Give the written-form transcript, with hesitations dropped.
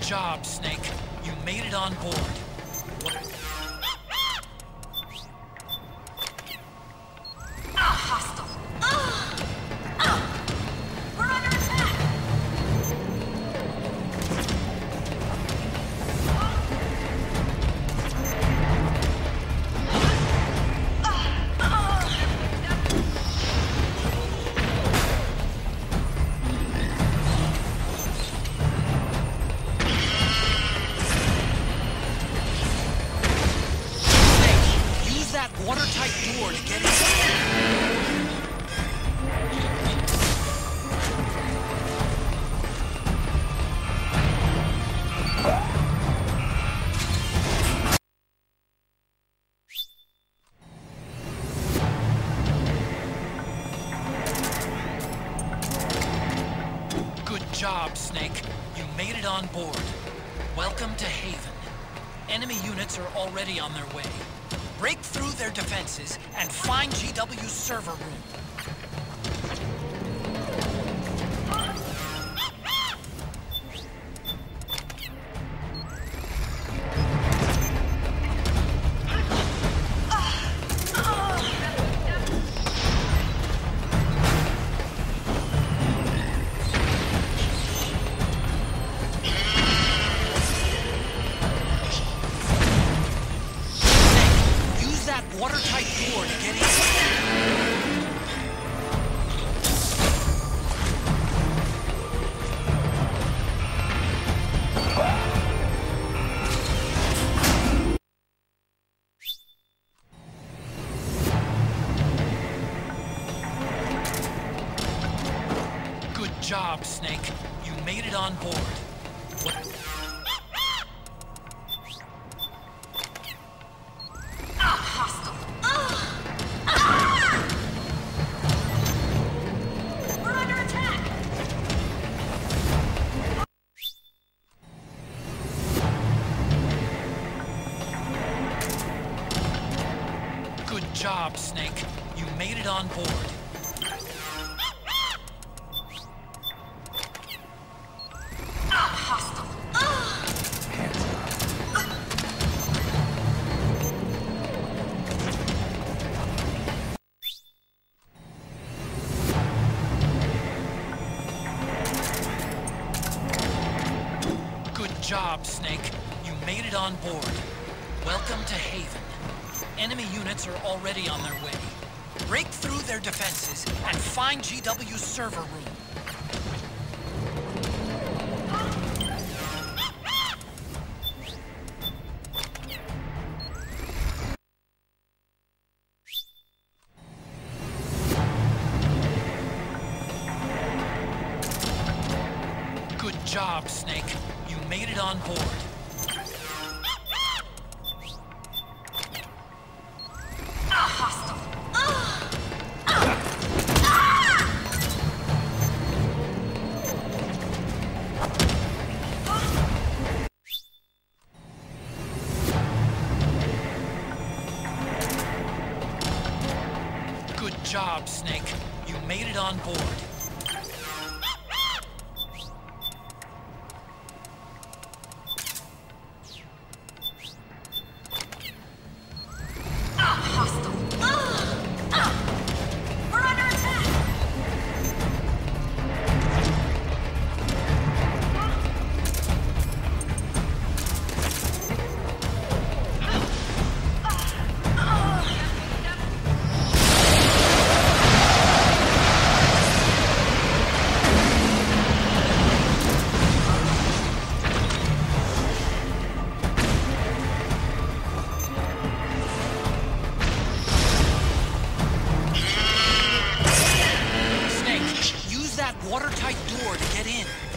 job, Snake. You made it on board. Hostile. We're under attack. Watertight door to get in. Good job, Snake. You made it on board. Welcome to Haven. Enemy units are already on their way. Break through their defenses and find GW's server room. Watertight door to get in. Good job, Snake. You made it on board. Good job, Snake. You made it on board. Hostile. Good job, Snake. You made it on board. Welcome to Haven. Enemy units are already on their way. Break through their defenses and find GW's server room. Good job, Snake. You made it on board. Good job, Snake. You made it on board. Watertight door to get in.